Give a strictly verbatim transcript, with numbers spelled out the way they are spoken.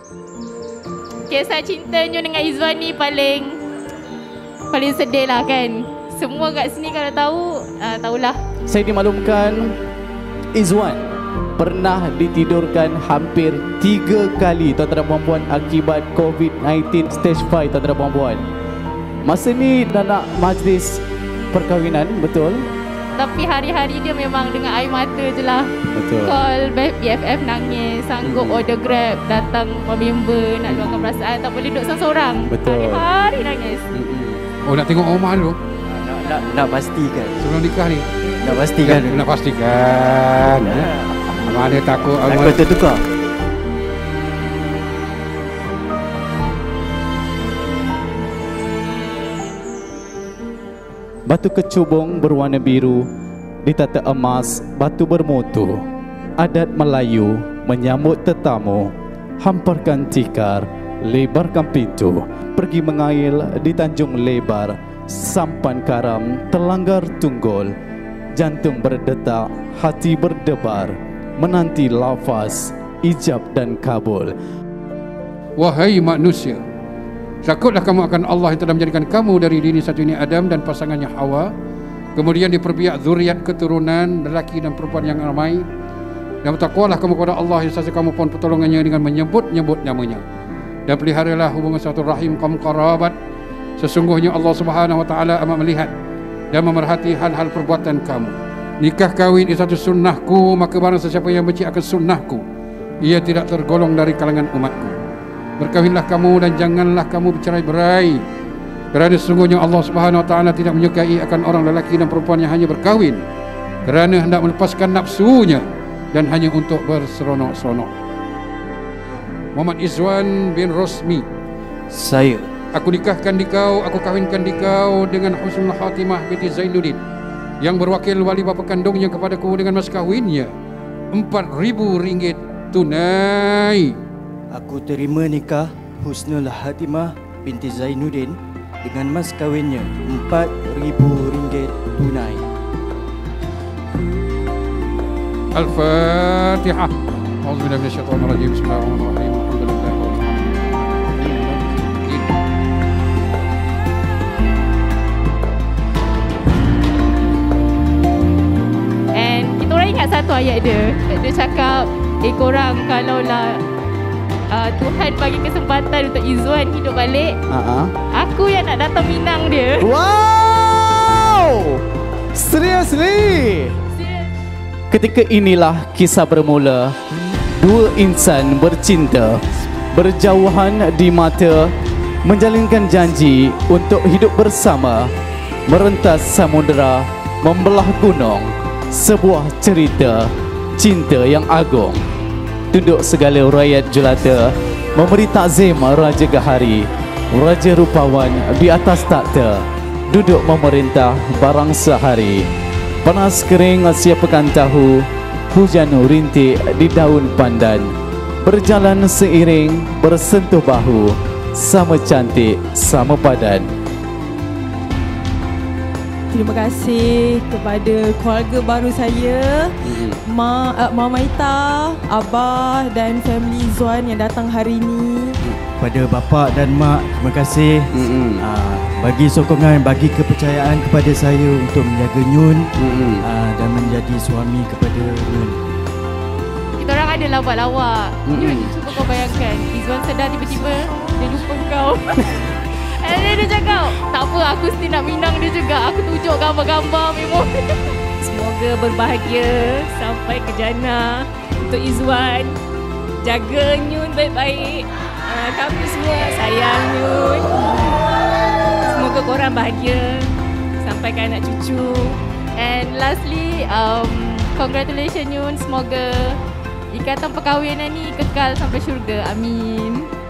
Kisah cinta Nyun dengan Izwan ni paling paling sedih lah kan. Semua kat sini kalau tahu, uh, tahulah. Saya dimaklumkan Izwan pernah ditidurkan hampir tiga kali tuan-tuan dan puan-puan akibat COVID sembilan belas stage lima tuan-tuan dan puan-puan. Masa ni dah nak majlis perkahwinan, betul? Tapi hari-hari dia memang dengan air mata je lah. Betul. Call B F F nangis, sanggup Hmm. order Grab, datang member nak luahkan perasaan, tak boleh duduk seorang-seorang. Betul. Hari-hari nangis. Mm-mm. Oh, nak tengok rumah dulu Nak, nak, nak pastikan. sebelum nikah ni. Nak pastikan. Nak pastikan. Ya. Mana takut Takut tertukar. Batu kecubung berwarna biru ditata emas batu bermutu. Adat Melayu menyambut tetamu. Hamparkan tikar, lebarkan pintu. Pergi mengail di Tanjung Lebar. Sampan karam terlanggar tunggul. Jantung berdetak, hati berdebar. Menanti lafaz, ijab dan kabul. Wahai manusia, takutlah kamu akan Allah yang telah menjadikan kamu dari dini satu ini Adam dan pasangannya Hawa. Kemudian diperbiak zuriat keturunan lelaki dan perempuan yang ramai. Dan bertakwalah kamu kepada Allah yang sasa kamu pohon pertolongannya dengan menyebut-nyebut namanya. Dan peliharalah hubungan satu rahim kaum kerabat. Sesungguhnya Allah Subhanahu wa taala amat melihat dan memerhati hal-hal perbuatan kamu. Nikah kahwin itu satu sunnahku, maka barang sesiapa yang benci akan sunnahku, ia tidak tergolong dari kalangan umatku. Berkahwinlah kamu dan janganlah kamu bercerai-berai, kerana sesungguhnya Allah Subhanahu wa taala tidak menyukai akan orang lelaki dan perempuan yang hanya berkahwin kerana hendak melepaskan nafsunya dan hanya untuk berseronok-seronok. Muhammad Izwan bin Rosmi, Saya aku nikahkan di kau, aku kahwinkan di kau dengan Husnul Khatimah binti Zainuddin, yang berwakil wali bapa kandungnya kepadaku dengan mas kahwinnya empat ribu ringgit tunai. Aku terima nikah Husnul Khatimah binti Zainuddin dengan mas kahwinnya empat ribu ringgit tunai. Al-Fatihah. A'udzubillahi minasyaitonirrajim. Bismillahirrahmanirrahim. Alhamdulillah. And kita orang ingat satu ayat dia. Dia cakap, eh korang kalaulah uh, Tuhan bagi kesempatan untuk Izwan hidup balik, Uh-huh. aku yang nak datang minang dia. Wow! Seriously? Ketika inilah kisah bermula. Dua insan bercinta, berjauhan di mata, menjalinkan janji untuk hidup bersama, merentas samudera, membelah gunung. Sebuah cerita cinta yang agung. Tunduk segala rakyat jelata, memberi takzim Raja Gahari, Raja Rupawan di atas takhta, duduk memerintah barang sehari. Panas kering siapakan tahu, hujan rintik di daun pandan. Berjalan seiring, bersentuh bahu, sama cantik, sama padan. Terima kasih kepada keluarga baru saya, Ma, uh, Mama Ita, Abah dan family Izwan yang datang hari ini. Kepada bapa dan mak, terima kasih Mm-mm. uh, bagi sokongan, bagi kepercayaan kepada saya untuk menjaga Nyun Mm-mm. uh, dan menjadi suami kepada Nyun. Kita orang ada lawak-lawak. Mm-mm. Nyun, cuba kau bayangkan, Izwan sedar tiba-tiba dia lupa kau. And then dia cakap, tak apa, aku still nak minang dia juga. Aku tunjuk gambar-gambar memori. Semoga berbahagia sampai ke jannah. Untuk Izwan, jaga Nyun baik-baik. Uh, kami semua sayang Nyun. Semoga korang bahagia sampai ke anak cucu. And lastly, um, congratulations Nyun. Semoga ikatan perkahwinan ni kekal sampai syurga. Amin.